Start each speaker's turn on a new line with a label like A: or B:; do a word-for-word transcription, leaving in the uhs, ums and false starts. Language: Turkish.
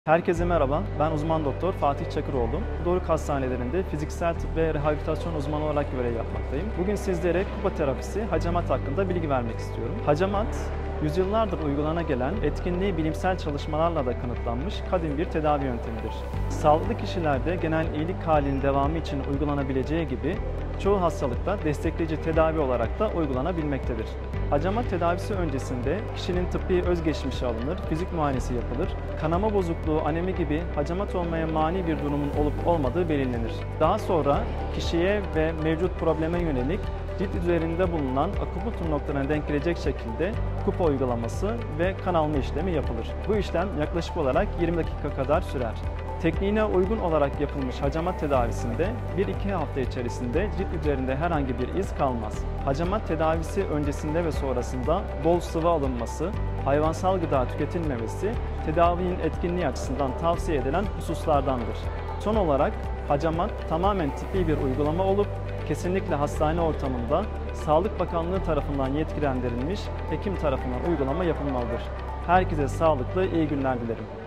A: Herkese merhaba, ben uzman doktor Fatih Çakıroğlu. Doruk Hastanelerinde fiziksel tıp ve rehabilitasyon uzmanı olarak görev yapmaktayım. Bugün sizlere kupa terapisi, hacamat hakkında bilgi vermek istiyorum. Hacamat, yüzyıllardır uygulana gelen, etkinliği bilimsel çalışmalarla da kanıtlanmış kadim bir tedavi yöntemidir. Sağlıklı kişilerde genel iyilik halinin devamı için uygulanabileceği gibi, çoğu hastalıkta destekleyici tedavi olarak da uygulanabilmektedir. Hacamat tedavisi öncesinde kişinin tıbbi özgeçmişi alınır, fizik muayenesi yapılır, kanama bozukluğu, anemi gibi hacamat olmaya mani bir durumun olup olmadığı belirlenir. Daha sonra kişiye ve mevcut probleme yönelik cilt üzerinde bulunan akupunktur noktalarına denk gelecek şekilde kupa uygulaması ve kan alma işlemi yapılır. Bu işlem yaklaşık olarak yirmi dakika kadar sürer. Tekniğine uygun olarak yapılmış hacamat tedavisinde bir iki hafta içerisinde cilt üzerinde herhangi bir iz kalmaz. Hacamat tedavisi öncesinde ve sonrasında bol sıvı alınması, hayvansal gıda tüketilmemesi, tedavinin etkinliği açısından tavsiye edilen hususlardandır. Son olarak hacamat tamamen tıbbi bir uygulama olup kesinlikle hastane ortamında Sağlık Bakanlığı tarafından yetkilendirilmiş hekim tarafından uygulama yapılmalıdır. Herkese sağlıklı, iyi günler dilerim.